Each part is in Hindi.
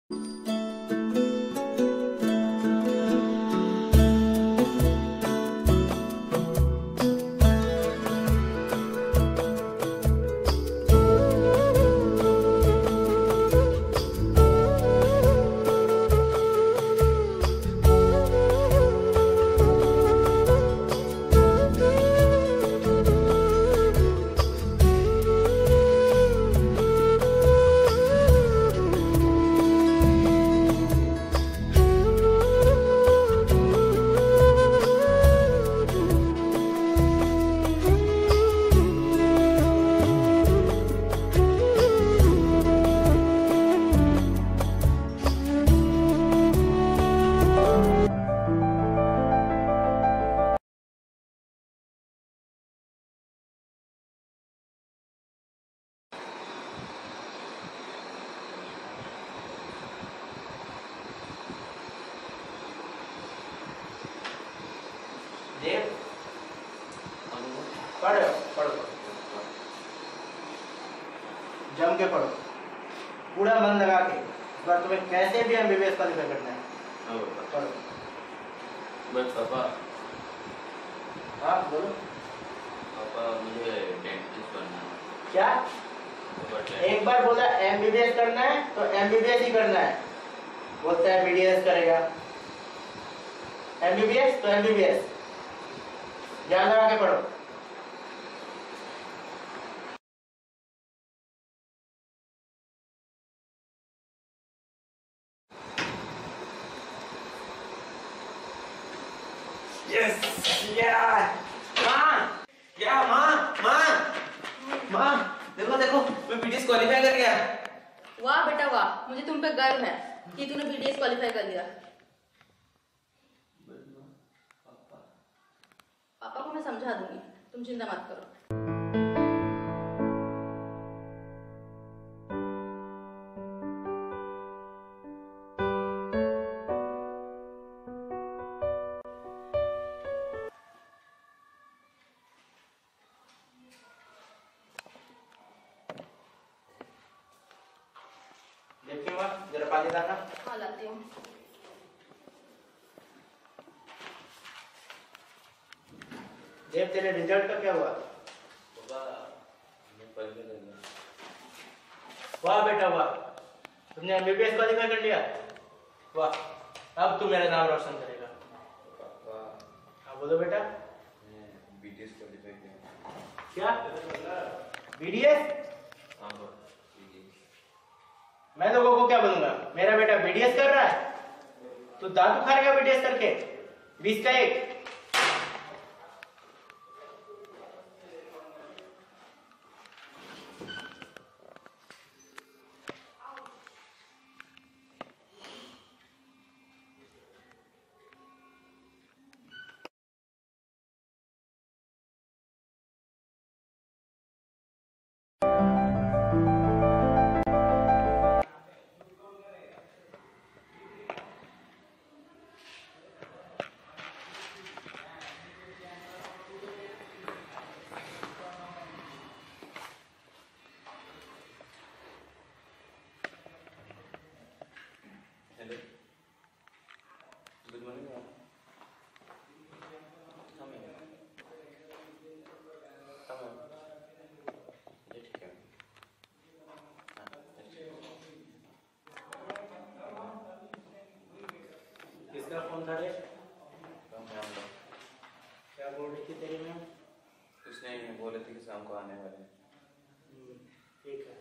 पढ़ो पढ़ो, जम के पढ़ो, पूरा मन लगा के। इस बार तुम्हें कैसे भी एमबीबीएस क्वालिफाई करना है। पढ़ो। बस पापा। हाँ बोलो। पापा मुझे डेंटिस्ट बनना है। क्या? एक बार बोला एमबीबीएस करना है तो एमबीबीएस ही करना है। बोलता है बीडीएस करेगा। एमबीबीएस तो एमबीबीएस, ध्यान लगा के पढ़ो। यस या माँ, क्या माँ माँ माँ, देखो देखो मैं बीडीएस क्वालिफाई कर गया। वाह बेटा वाह, मुझे तुम पे गर्व है कि तूने बीडीएस क्वालिफाई कर लिया। पापा को मैं समझा दूंगी, तुम चिंता मत करो। देखिए माँ, जरा पानी लाना। हाँ लाती हूँ। देव तेरे रिजल्ट का क्या हुआ? वाह बेटा वाह, तुमने एमबीबीएस क्वालिफाई कर लिया। वाह, अब तू मेरा नाम रोशन करेगा। पापा। हाँ बोलो बेटा। बीडीएस क्वालिफाई किया। क्या? बीडीएस? हाँ मैं लोगों को क्या बोलूंगा? मेरा बेटा बीडीएस कर रहा है, तो दांत उखाड़ेगा बीडीएस करके। 20 का 1। Good morning. किसका फोन था रे? क्या बोल रही थी तेरी मैम? कुछ नहीं, बोले थे कि शाम को आने वाले हैं। ठीक है।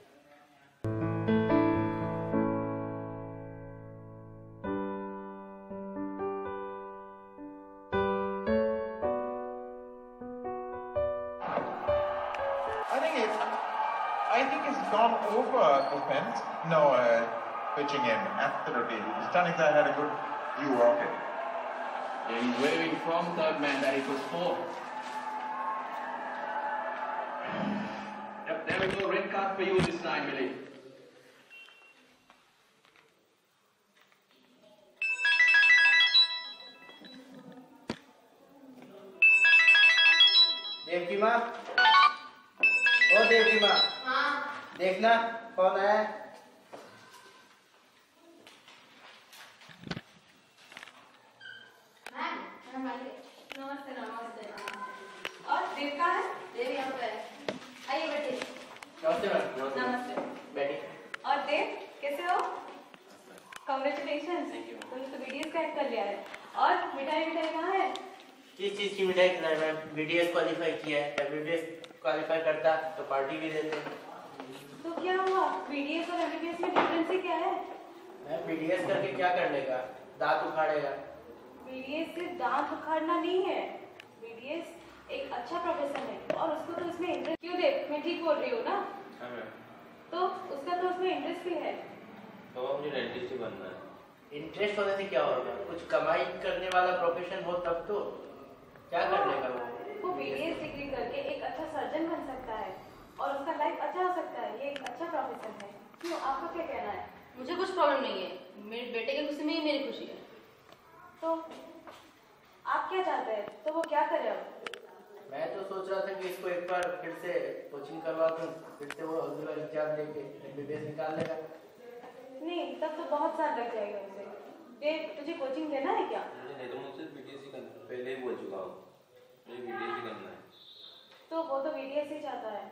I think it's gone over the fence. No, pitching in. Absolutely. Stanisla had a good view of it. Yeah, he's waving from third man that it was 4. Yep, there we go. Red card for you this time, Billy. Devaki माँ, ओ देवकी माँ। हाँ देखना कौन आया। Congratulations. Thank you. तुमने तो BDS क्रैक कर लिया है। और मिठाई कहाँ है? किस चीज की मिठाई खिलाई मैम? बीडीएस क्वालिफाई किया है, बीडीएस क्वालिफाई करता तो पार्टी भी देते। तो क्या हुआ? BDS और MBBS में डिफरेंस ही क्या है? मैम बीडीएस करके क्या कर लेगा? दांत उखाड़ेगा। BDS सिर्फ दांत उखाड़ना नहीं है। BDS एक अच्छा प्रोफेशन है और उसको तो इसमें इंटरेस्ट क्यों दे? मैं ठीक बोल रही हूँ ना? हाँ मैम। तो उसका तो उसमें इंटरेस्ट भी है। तो मुझे डेंटिस्ट ही बनना है। इंटरेस्ट होने से क्या होगा? कुछ कमाई करने वाला प्रोफेशन हो तब तो। क्या कर लेगा वो BDS डिग्री करके एक अच्छा सर्जन बन सकता है और उसका लाइफ अच्छा हो सकता है। ये एक अच्छा प्रोफेशन है। क्यों, आपका क्या कहना है? मुझे कुछ प्रॉब्लम नहीं है, मेरे बेटे की खुशी में ही मेरी खुशी है। तो आप क्या चाहते हैं? तो वो क्या करे अब? मैं तो सोच रहा था कि इसको एक बार फिर से कोचिंग करवा दूं, फिर से वो अगला एग्जाम देके एमबीबीएस निकाल लेगा। नहीं, तब तो बहुत साल लग जाएगा उसे। तुझे कोचिंग देना है क्या? मुझे नहीं तो मुझसे बीटीएस ही करना है, पहले ही बोल चुका हूँ, मुझे बीटीएस ही करना है। तो वो तो BDS ही चाहता है।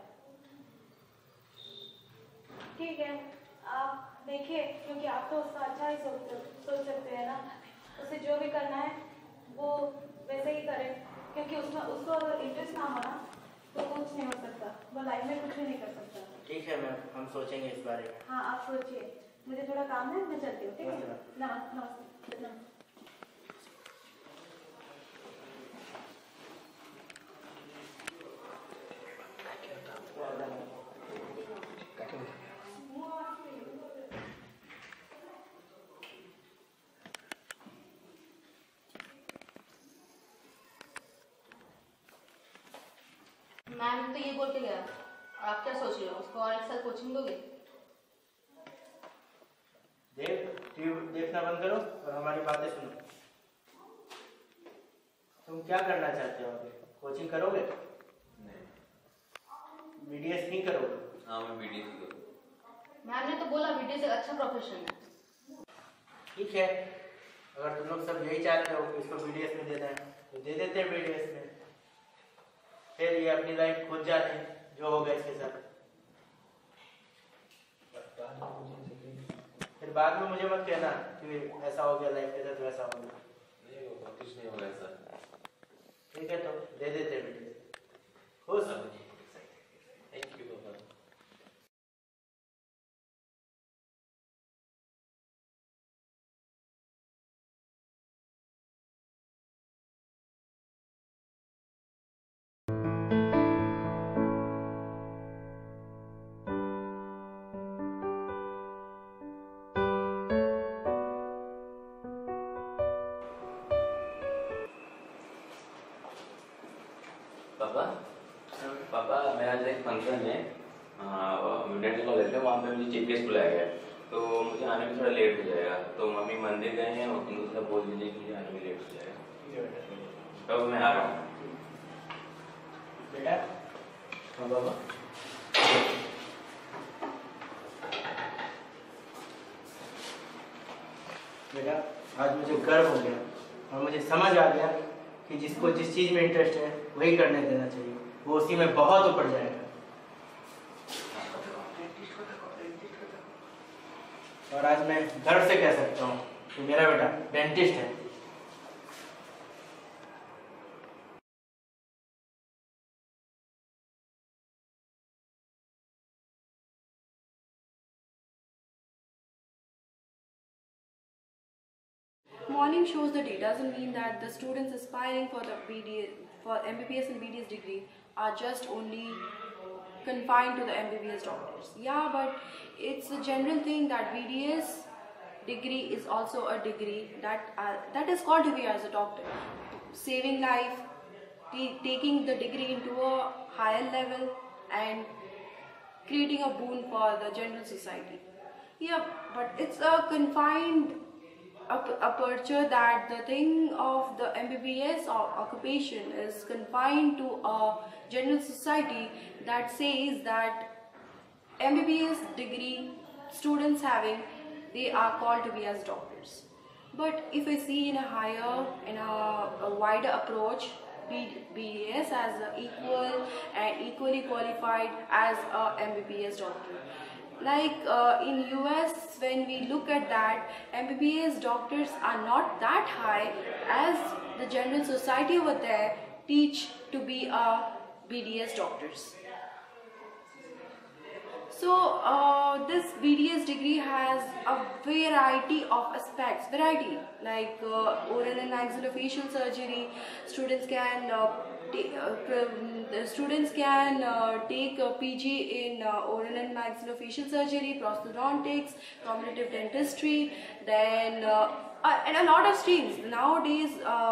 ठीक है, आप देखिए, क्योंकि आप तो उसका अच्छा ही सोच सकते हैं ना। उसे जो भी करना है वो वैसे ही करे, क्योंकि उसमें उसको अगर इंटरेस्ट ना हो ना तो कुछ नहीं हो सकता। वो लाइफ में कुछ भी नहीं कर सकता। ठीक है मैम, हम सोचेंगे इस बारे में। हाँ, आप सोचिए। मुझे थोड़ा काम है, मैं चलती हूँ। ठीक है, नमस्ते। नमस्ते। मैम तो ये बोल के गया, आप क्या सोच रहे हो? उसको और एक साल कोचिंग दोगे? टीवी देखना बंद करो और हमारी बातें सुनो। तुम क्या करना चाहते हो आगे? कोचिंग करोगे? नहीं। बीडीएस नहीं करोगे? हाँ मैं बीटीएस ही करूँगा। मैम ने तो बोला BDS एक अच्छा प्रोफेशन है। ठीक है, अगर तुम लोग सब यही चाहते हो कि इसको बीडीएस में देना है तो दे देते हैं बीडीएस में। फिर ये अपनी लाइफ खुद जाने जो होगा इसके साथ। फिर बाद में मुझे मत कहना कि ऐसा हो गया लाइफ के साथ, वैसा हो गया। नहीं होगा, कुछ नहीं होगा ऐसा। ठीक है, तो दे देते हैं बीडीएस। खुश? थैंक यू पापा। पापा पापा मेरा आज एक फंक्शन है डेंटल कॉलेज में, वहाँ पे मुझे चीफ गेस्ट बुलाया गया है, तो मुझे आने में थोड़ा लेट हो जाएगा। तो मम्मी मंदिर गए हैं और उनको थोड़ा बोल दीजिए कि मुझे आने में लेट हो जाएगा। तब मैं आ रहा हूँ। बेटा। हाँ बाबा। बेटा, आज मुझे गर्व हो गया और मुझे समझ आ गया कि जिसको जिस चीज में इंटरेस्ट है वही करने देना चाहिए, वो उसी में बहुत ऊपर जाएगा। और आज मैं गर्व से कह सकता हूँ कि मेरा बेटा डेंटिस्ट है। Morning shows the data doesn't mean that the students aspiring for the for MBBS and BDS degree are just only confined to the MBBS doctors. Yeah, but it's a general thing that BDS degree is also a degree that is called to be as a doctor, saving life, taking the degree into a higher level and creating a boon for the general society. Yeah, but it's a confined aperture that the thing of the MBBS or occupation is confined to a general society that says that MBBS degree students having, they are called to be as doctors. But if I see in a wider approach, BDS as equal and equally qualified as a MBBS doctor. Like in US, when we look at that, MBBS doctors are not that high as the general society over there teach to be BDS doctors. So this BDS degree has a variety of aspects, like oral and maxillofacial surgery. Students can take a PG in oral and maxillofacial surgery, prosthodontics, cognitive dentistry, then and a lot of streams. Nowadays,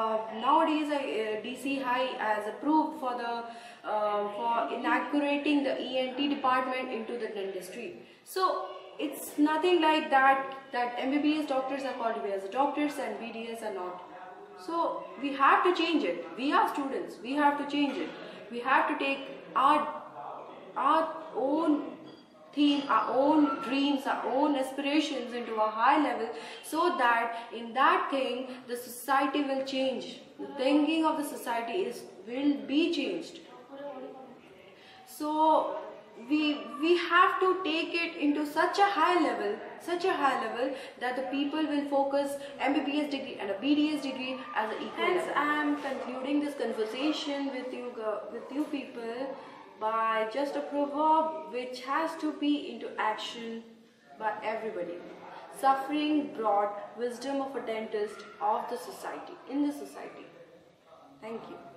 DC High has approved for inaugurating the ENT department into the dentistry. So it's nothing like that MBBS doctors are called to be as doctors and BDS are not. So we have to change it. We are students. We have to change it. We have to take our own theme, our own dreams, our own aspirations into a high level, so that in that thing the society will change. The thinking of the society will be changed. So we have to take it into such a high level that the people will focus MBBS degree and a BDS degree as an equal. Hence, I am concluding this conversation with you people by just a proverb which has to be into action by everybody. Suffering brought wisdom of a dentist in the society. Thank you.